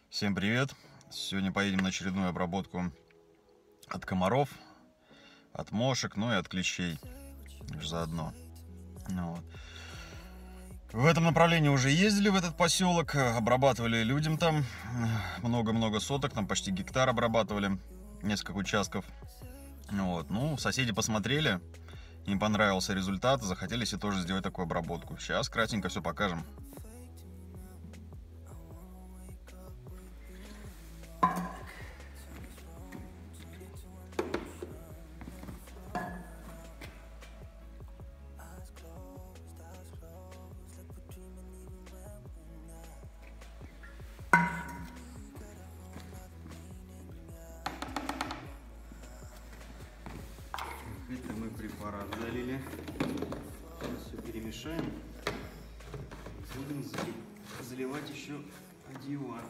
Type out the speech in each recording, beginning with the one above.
Всем привет! Сегодня поедем на очередную обработку от комаров, от мошек, ну и от клещей заодно. Вот. В этом направлении уже ездили в этот поселок, обрабатывали людям там много-много соток, там почти гектар обрабатывали, несколько участков. Вот. Ну, соседи посмотрели, им понравился результат, захотели себе тоже сделать такую обработку. Сейчас кратенько все покажем. Это мы препарат залили. Сейчас все перемешаем. Будем заливать еще адъювант.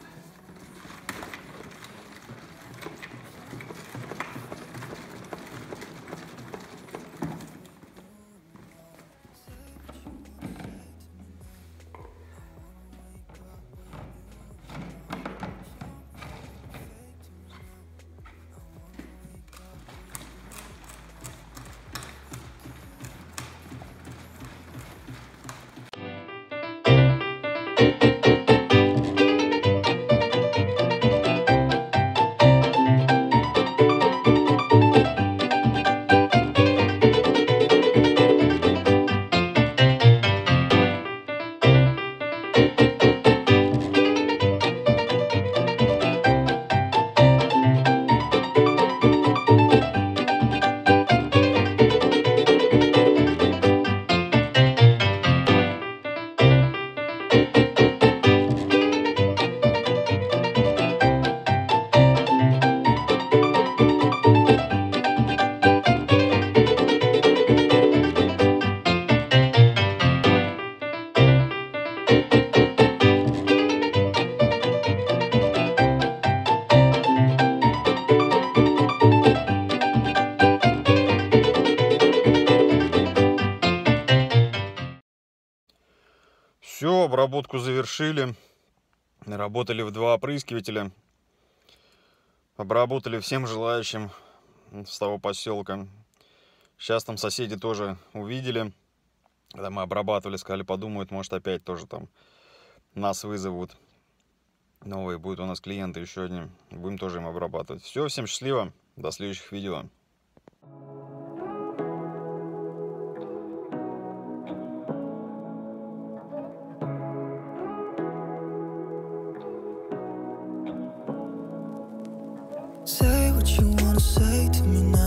Все, обработку завершили. Работали в 2 опрыскивателя. Обработали всем желающим с того поселка. Сейчас там соседи тоже увидели, когда мы обрабатывали, сказали, подумают, может опять тоже там нас вызовут. Новые будут у нас клиенты еще одни. Будем тоже им обрабатывать. Все, всем счастливо. До следующих видео. Say what you wanna say to me now.